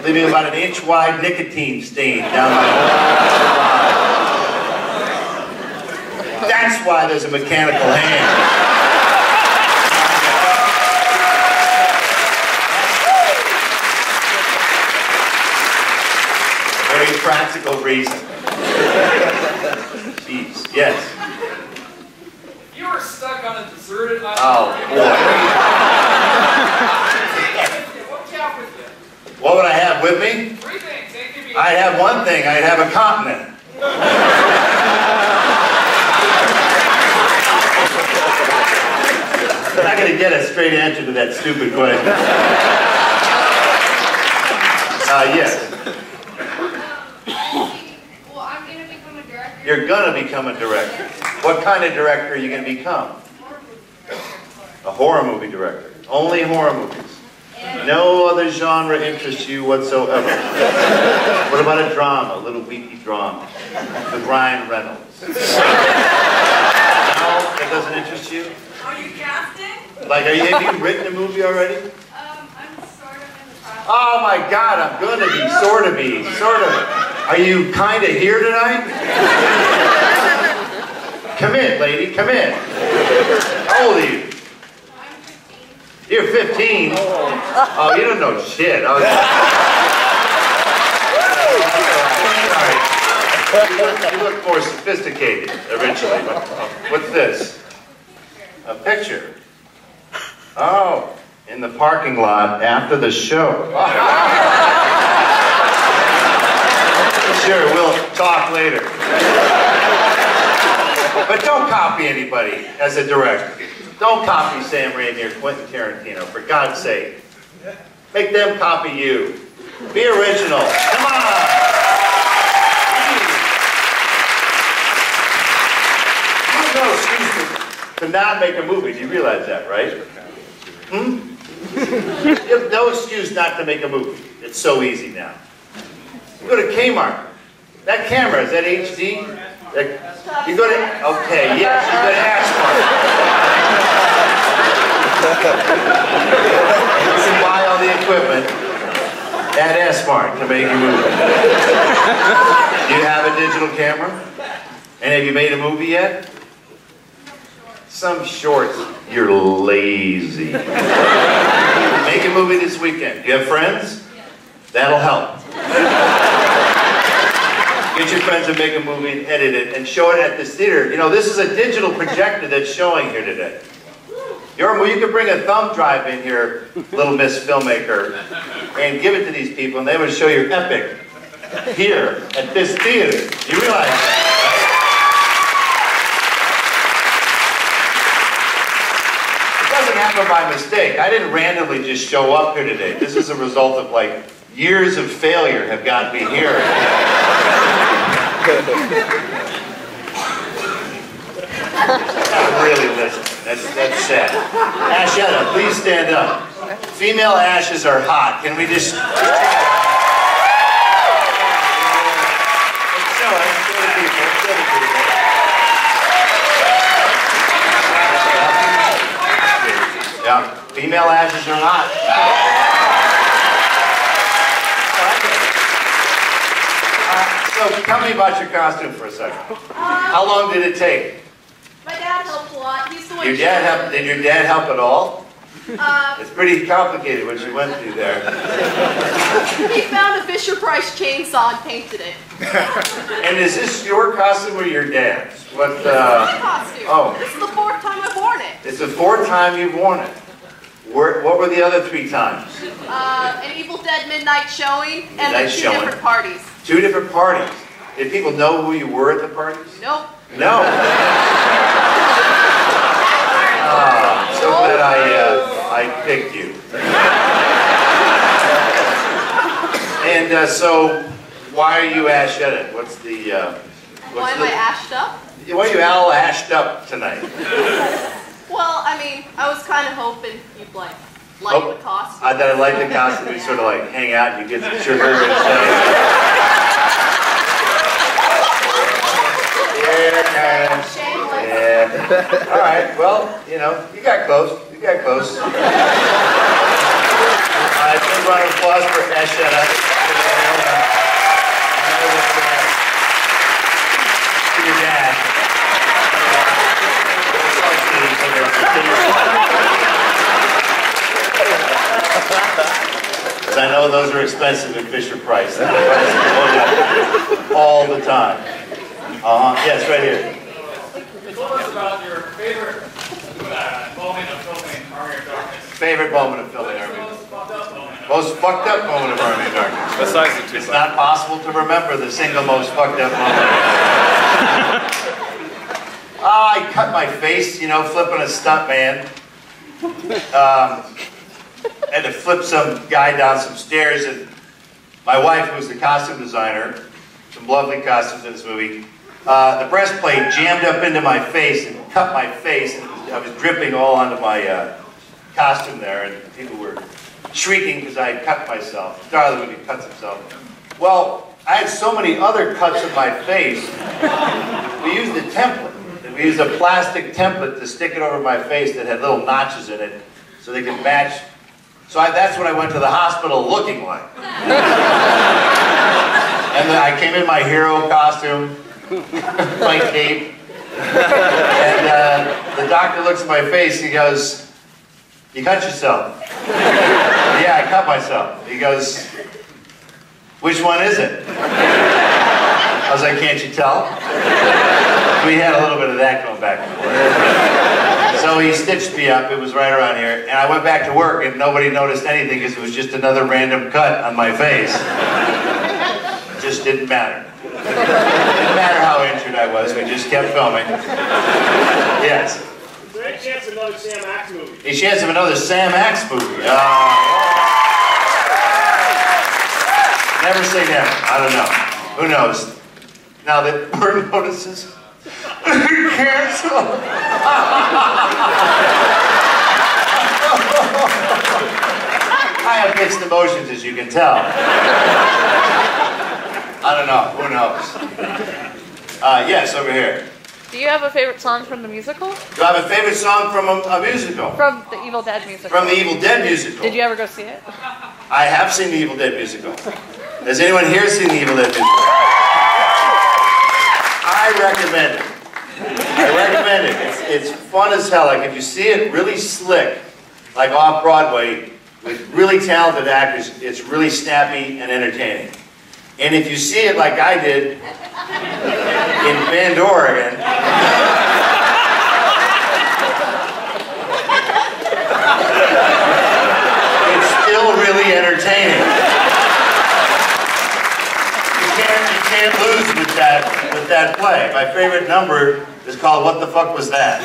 leaving about an inch-wide nicotine stain down my whole body. That's why there's a mechanical hand. Very practical reason. Jeez, yes. If you were stuck on a deserted island. Oh, boy. What would you have with you? What would I have with me? 3 things. They could be I'd have one thing. I'd have a continent. I'm not going to get a straight answer to that stupid question. Yes. Well, I'm going to become a director. You're going to become a director. What kind of director are you going to become? A horror movie director. Only horror movies. No other genre interests you whatsoever. What about a drama? A little witty drama. With Ryan Reynolds. No? That doesn't interest you? Are you casting? Like, have you written a movie already? I'm sort of in the process. Oh my God, I'm going to be, sort of. Are you kind of here tonight? Come in, lady, come in. How old are you? I'm 15. You're 15? Oh, you don't know shit. Oh, you look more sophisticated originally. What's this? A picture. Oh, in the parking lot after the show. Sure, we'll talk later. But don't copy anybody as a director. Don't copy Sam Raimi or Quentin Tarantino, for God's sake. Make them copy you. Be original. Come on. There's no excuse to not make a movie. Do you realize that, right? You have no excuse not to make a movie. It's so easy now. You go to Kmart. That camera, is that HD? You go to, okay, yes, you go to Ashmart. You can buy all the equipment at Ashmart to make your movie. Do you have a digital camera? And have you made a movie yet? Some shorts. You're lazy. Make a movie this weekend. Do you have friends? That'll help. Get your friends to make a movie and edit it and show it at this theater. You know, this is a digital projector that's showing here today. You could bring a thumb drive in here, little Miss Filmmaker, and give it to these people, and they would show your epic here at this theater. You realize that, right? It doesn't happen by mistake. I didn't randomly just show up here today. This is a result of, like, years of failure have gotten me here. Really listen. That's sad. Ashetta, please stand up. Female ashes are hot. Can we just... Yeah, female ashes are hot. So tell me about your costume for a second. How long did it take? My dad helped a lot. He's the one. Did your dad help at all? It's pretty complicated what you went through there. He found a Fisher-Price chainsaw and painted it. And is this your costume or your dad's? What? This is my costume. Oh. This is the 4th time I've worn it. It's the 4th time you've worn it. What were the other 3 times? An Evil Dead midnight showing and Midnight then 2 showing. different parties. 2 different parties. Did people know who you were at the parties? Nope. No. So glad I picked you. And so, why are you Ashetta? What's the? Why am I ashed up? Why are you all ashed up tonight? Well, I mean, I was kind of hoping you'd like the costume. I thought I liked the costume. We sort of like hang out and you get some sugar and stuff. Yeah. All right. Well, you know, you got close. You got close. All right. Big round of applause for Ashetta. I know those are expensive at Fisher-Price. All the time. Yes, right here. Tell us about your favorite moment of filming Army of Darkness. Favorite moment of filming Army of Darkness. Most fucked up moment of Army of Darkness. Besides the two. It's not possible to remember the single most fucked up moment. I cut my face, you know, flipping a stunt man. Had to flip some guy down some stairs, and my wife, who was the costume designer, some lovely costumes in this movie, the breastplate jammed up into my face and cut my face, and I was dripping all onto my costume there, and people were shrieking because I had cut myself. Darling when he cuts himself. Well, I had so many other cuts of my face, we used a template. We used a plastic template to stick it over my face that had little notches in it so they could match. So that's what I went to the hospital looking like. And then I came in my hero costume, my cape, and the doctor looks at my face, he goes, "You cut yourself?" "Yeah, I cut myself." He goes, "Which one is it?" I was like, "Can't you tell?" We had a little bit of that going back and forth. So he stitched me up, it was right around here, and I went back to work and nobody noticed anything because it was just another random cut on my face. It just didn't matter. It didn't matter how injured I was, we just kept filming. Yes? Is there any chance of another Sam Axe movie? Any chance of another Sam Axe movie? Never say never, I don't know. Who knows? Now that Bird notices, cancel. I have mixed emotions, as you can tell. I don't know, who knows? Yes, over here. Do you have a favorite song from the musical? Do I have a favorite song from a musical? From the Evil Dead musical. From the Evil Dead musical. Did you ever go see it? I have seen the Evil Dead musical. Has anyone here seen the Evil Dead musical? I recommend it. I recommend it. It's fun as hell. Like if you see it really slick, like off Broadway, with really talented actors, it's really snappy and entertaining. And if you see it like I did in Bend, Oregon, it's still really entertaining. You can't lose with that play. My favorite number is called "What the Fuck Was That?"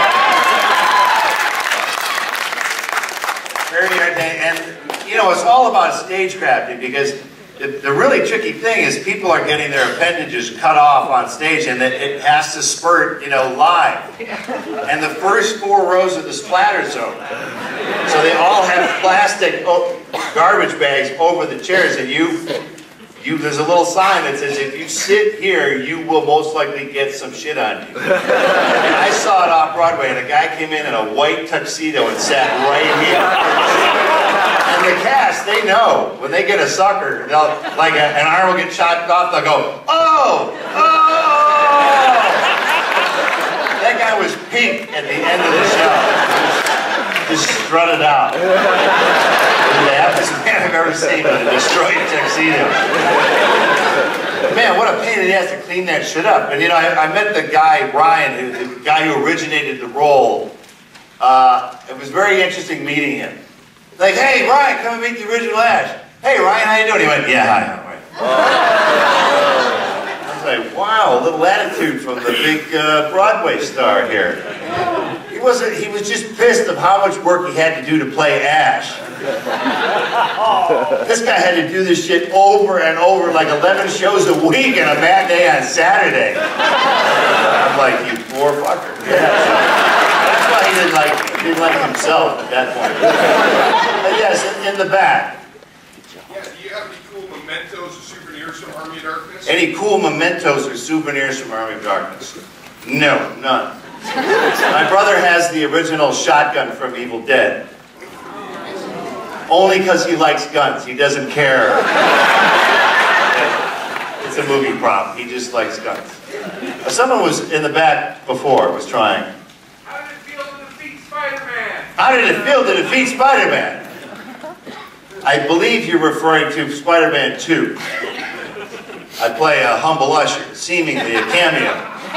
Very entertaining, and you know it's all about stagecrafting because the really tricky thing is people are getting their appendages cut off on stage, and it has to spurt, you know, live. And the first 4 rows of the splatter zone, so they all have plastic garbage bags over the chairs, and there's a little sign that says, if you sit here, you will most likely get some shit on you. And I saw it off Broadway, and a guy came in a white tuxedo and sat right here. And the cast, they know, when they get a sucker, they'll, like an arm will get chopped off, they'll go, "Oh! Oh!" That guy was pink at the end of the show. Just strutted out. The happiest man I've ever seen with a destroyed tuxedo. Man, what a pain in the ass to clean that shit up. And you know, I met the guy, Ryan, the guy who originated the role. It was very interesting meeting him. Like, "Hey, Ryan, come and meet the original Ash." "Hey, Ryan, how you doing?" He went, "Yeah, hi, how are you?" I was like, wow, a little attitude from the big Broadway star here. He was just pissed of how much work he had to do to play Ash. This guy had to do this shit over and over, like 11 shows a week and a matinee on Saturday. I'm like, you poor fucker. Yeah. That's why he didn't like himself at that point. But yes, in the back. Yeah, do you have any cool mementos or souvenirs from Army of Darkness? Any cool mementos or souvenirs from Army of Darkness? No, none. My brother has the original shotgun from Evil Dead. Only because he likes guns. He doesn't care. It's a movie prop. He just likes guns. Someone was in the back before, was trying. How did it feel to defeat Spiderman? How did it feel to defeat Spiderman? I believe you're referring to Spider-Man 2. I play a humble usher, seemingly a cameo.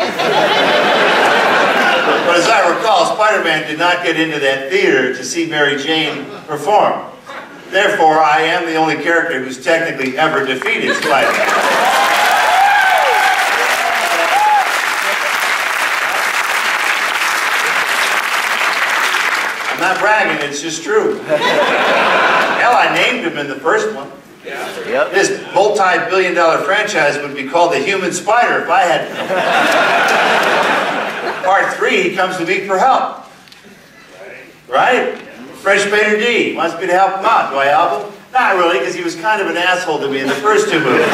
But as I recall, Spider-Man did not get into that theater to see Mary Jane perform. Therefore, I am the only character who's technically ever defeated Spider-Man. I'm not bragging, it's just true. Hell, I named him in the first one. Yep. This multi-billion-dollar franchise would be called the Human Spider if I had Part 3, he comes to me for help. Right? Fresh Spader D wants me to help him out. Do I help him? Not really, because he was kind of an asshole to me in the first 2 movies.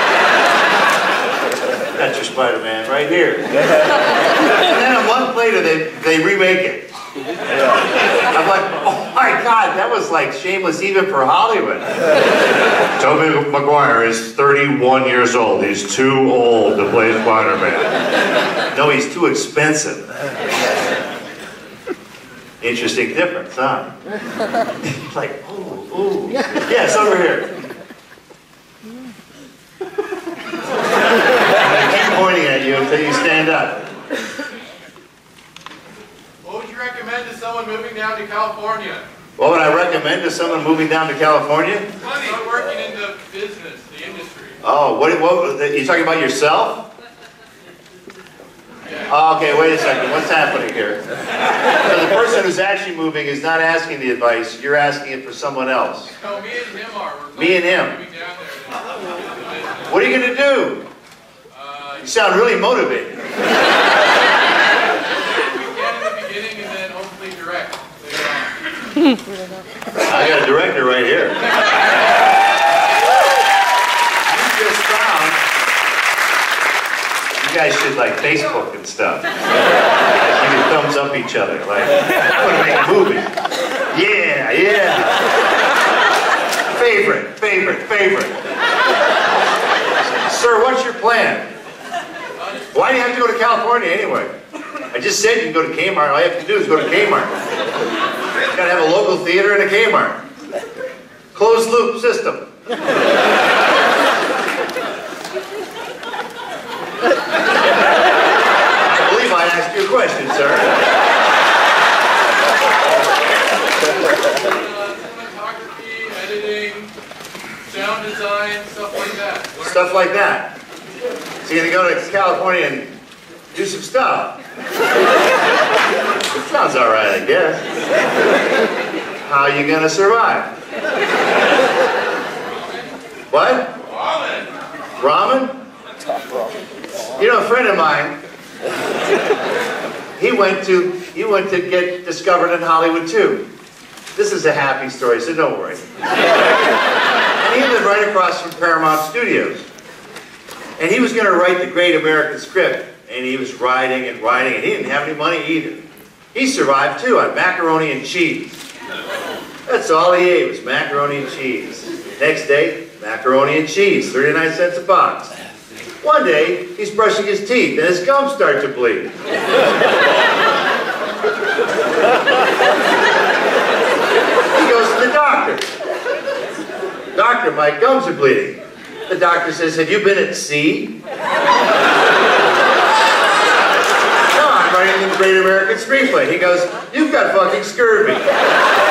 That's your Spider-Man right here. And then a month later, they remake it. I'm like, oh my God, that was like shameless even for Hollywood. Tobey Maguire is 31 years old. He's too old to play Spider-Man. No, he's too expensive. Interesting difference, huh? Like, ooh. Yes, over here. I keep pointing at you until you stand up. What would you recommend to someone moving down to California? What would I recommend to someone moving down to California? Start working in the business, the industry. Oh, what you talking about yourself? Yeah. Oh, okay, wait a second. What's happening here? So the person who's actually moving is not asking the advice. You're asking it for someone else. No, me and him are. Me and him. Moving down there. What are you going to do? You sound really motivated. We can in the beginning and then hopefully direct later on. I got a director right here. You just found. You guys should like Facebook and stuff. Like, give you thumbs up each other. Like, I'm gonna make a movie. Yeah. Favorite. Sir, what's your plan? Why do you have to go to California anyway? I just said you can go to Kmart. All you have to do is go to Kmart. You gotta have a local theater and a Kmart. Closed loop system. I believe I asked you a question, sir. Cinematography, editing, sound design, stuff like that. Stuff like that. So you're gonna go to California and do some stuff. It sounds all right, I guess. How are you gonna survive? What? Ramen? You know, a friend of mine, he went to get discovered in Hollywood too. This is a happy story, so don't worry. And he lived right across from Paramount Studios. And he was going to write the great American script, and he was writing, and he didn't have any money either. He survived too on macaroni and cheese. That's all he ate was macaroni and cheese. Next day, macaroni and cheese, 39 cents a box. One day, he's brushing his teeth, and his gums start to bleed. He goes to the doctor. Doctor, my gums are bleeding. The doctor says, have you been at sea? No, I'm writing the great American screenplay. He goes, you've got fucking scurvy.